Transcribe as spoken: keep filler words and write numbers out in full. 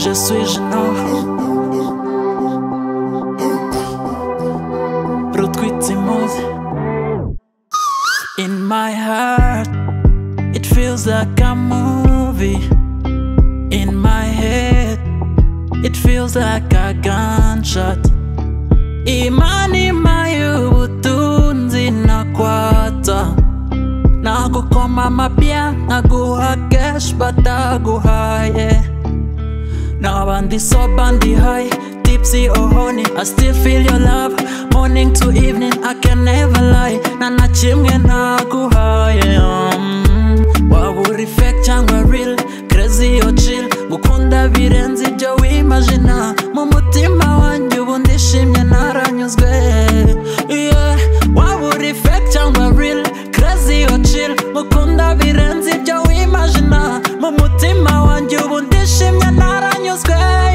je suis gênant. In my heart, it feels like a movie. In my head, it feels like a gunshot. Imani mayu butunzi na kwata. Nakukoma mapya, naguha cash bataguha, yeah. Now bandi so bandi high, tipsy or honey, I still feel your love. Morning to evening, I can never lie. Nana chimge naguha, yeah. mm. Waburi fake changwa real, crazy or chill. Gukunda birenze ibyo wimagina. Mu mutima wanjye ubu ndishimye naranyuzwe, yeah. Waburi fake changwa real, crazy or chill. Gukunda birenze ibyo wimagina. Mu mutima wanjye ubu ndishimye naranyuzwe.